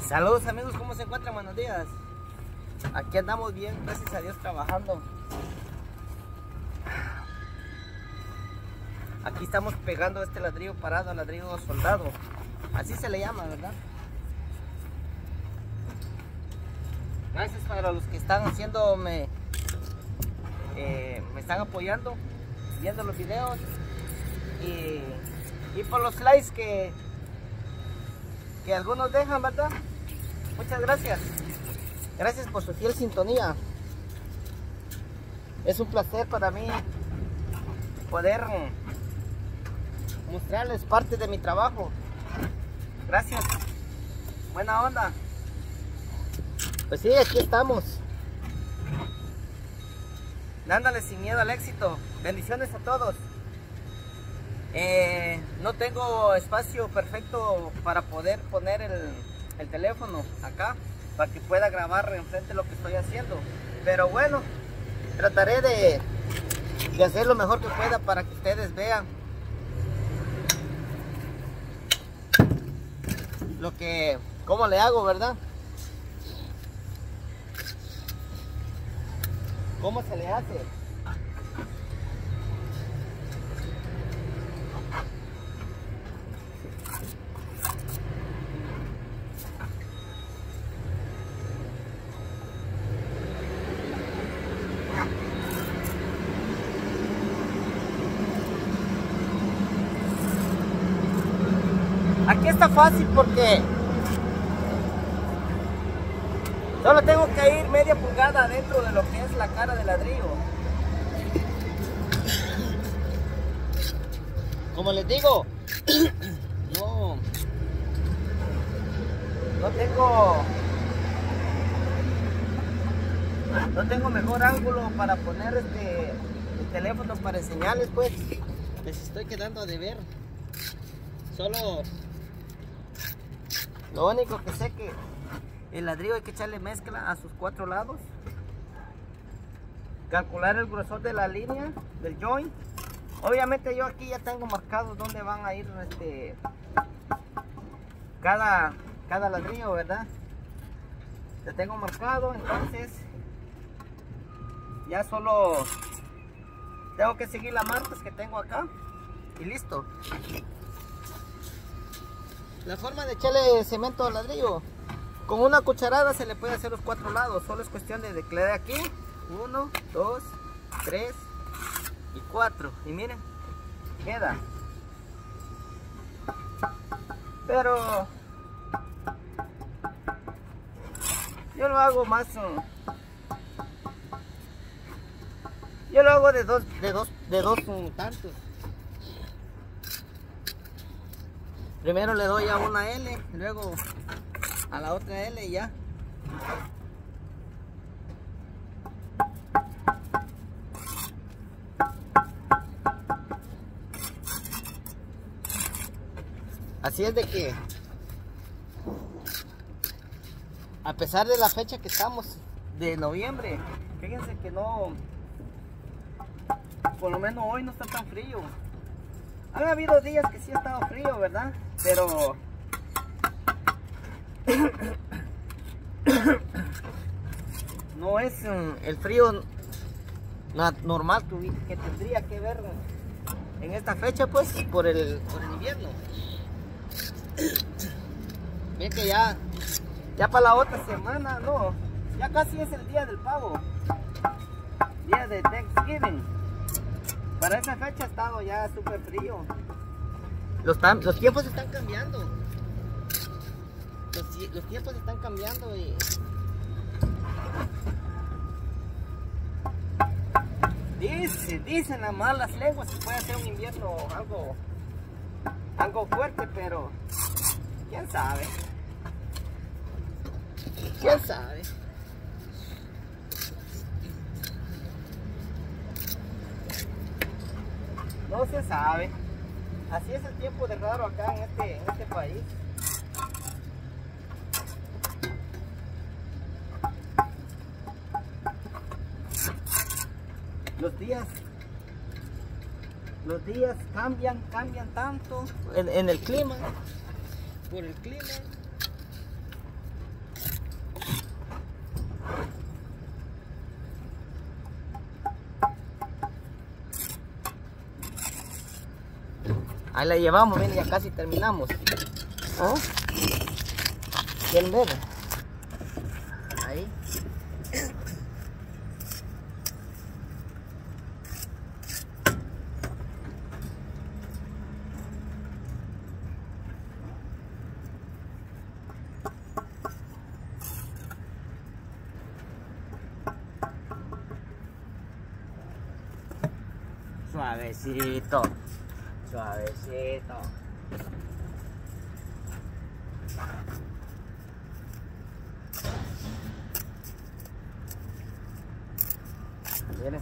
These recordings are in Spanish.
Saludos amigos, ¿cómo se encuentran? Buenos días. Aquí andamos bien, gracias a Dios, trabajando. Aquí estamos pegando este ladrillo parado, ladrillo soldado. Así se le llama, ¿verdad? Gracias para los que están haciéndome, me están apoyando, viendo los videos y por los likes que algunos dejan, ¿verdad? Muchas gracias. Gracias por su fiel sintonía. Es un placer para mí poder mostrarles parte de mi trabajo. Gracias. Buena onda. Pues sí, aquí estamos. Dándole sin miedo al éxito. Bendiciones a todos. No tengo espacio perfecto para poder poner el teléfono acá, para que pueda grabar enfrente lo que estoy haciendo. Pero bueno, trataré de hacer lo mejor que pueda para que ustedes vean cómo le hago, ¿verdad? ¿Cómo se le hace? Aquí está fácil porque solo tengo que ir media pulgada adentro de lo que es la cara del ladrillo. Como les digo, no tengo mejor ángulo para poner el teléfono para enseñarles, pues les estoy quedando a deber. Solo lo único que sé que el ladrillo hay que echarle mezcla a sus 4 lados, calcular el grosor de la línea del joint. Obviamente yo aquí ya tengo marcado dónde van a ir cada ladrillo, ¿verdad? Ya tengo marcado, entonces ya solo tengo que seguir las marcas que tengo acá y listo. La forma de echarle cemento al ladrillo, con una cucharada se le puede hacer los 4 lados. Solo es cuestión de que le dé aquí 1, 2, 3 y 4. Y miren, queda. Pero yo lo hago más, yo lo hago de dos tantos. Primero le doy a una L, luego a la otra L y ya. Así es de que, a pesar de la fecha que estamos de noviembre, fíjense que no, por lo menos hoy no está tan frío. Han habido días que sí ha estado frío, ¿verdad? Pero no es el frío normal que tendría que ver en esta fecha, pues, por el invierno. Ven que ya para la otra semana, no, ya casi es el día del pavo, día de Thanksgiving. Para esa fecha ha estado ya súper frío. Los tiempos están cambiando. Los tiempos están cambiando y dicen las malas lenguas que puede ser un invierno algo fuerte, pero quién sabe. ¿Quién sabe? No se sabe. Así es el tiempo de raro acá en este país. Los días cambian tanto en el clima, por el clima. Ahí la llevamos, miren, ya casi terminamos. ¿Ah? ¿Quieren ver? Ahí. Suavecito, suavecito. Miren.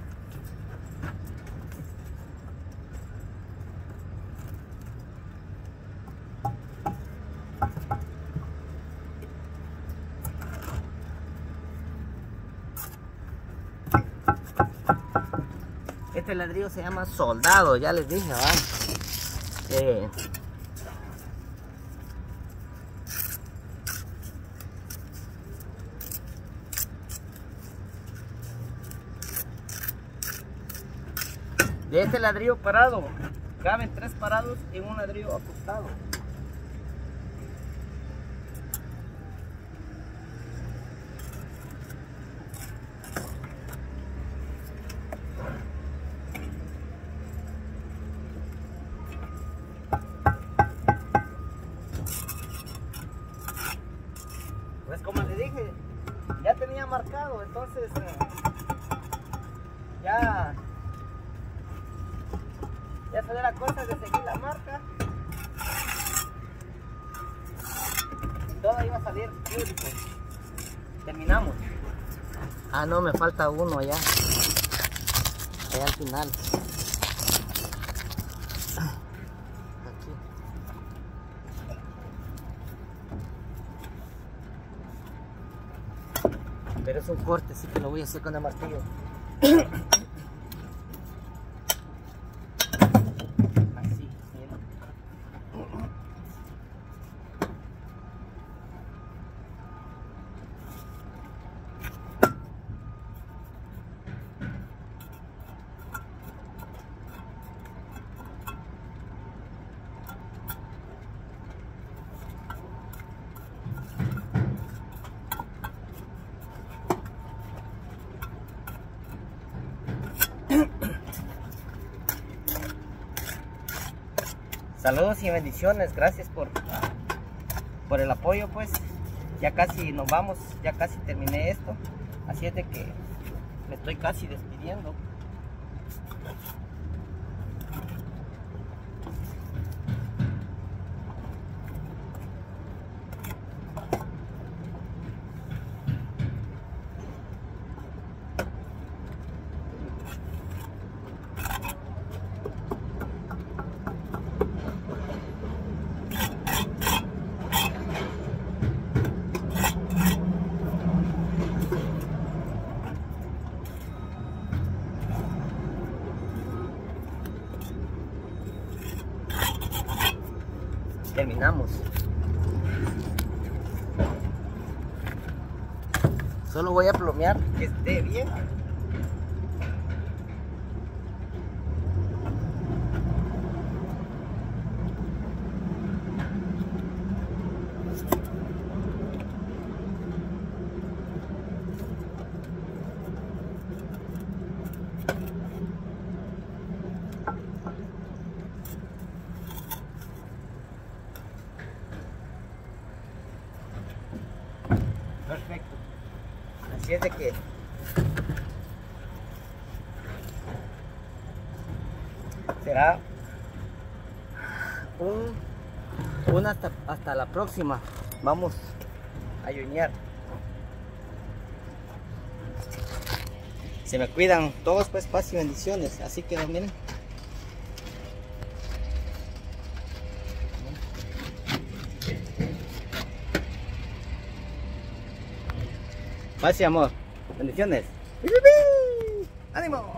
Este ladrillo se llama soldado, ya les dije, ¿verdad? De este ladrillo parado, caben 3 parados en un ladrillo acostado. Pues como les dije, ya tenía marcado, entonces ya se da la cosa de seguir la marca y todo iba a salir beautiful. Terminamos. Ah, no, me falta uno allá al final. Aquí. Pero es un corte, así que lo voy a hacer con el martillo. Así, miren. Saludos y bendiciones, gracias por el apoyo. Pues ya casi nos vamos, ya casi terminé esto, así es de que me estoy casi despidiendo. Terminamos. Solo voy a plomear que esté bien. Perfecto. Así es de que será hasta la próxima. Vamos a yuñar. Se me cuidan todos, pues, paz y bendiciones. Así que miren. Paz y amor. Bendiciones. ¡Ánimo!